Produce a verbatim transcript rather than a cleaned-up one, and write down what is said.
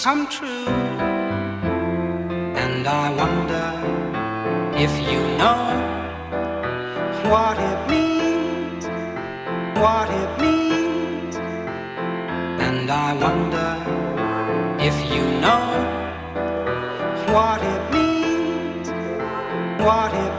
come true. And I wonder if you know what it means, what it means. And I wonder if you know what it means, what it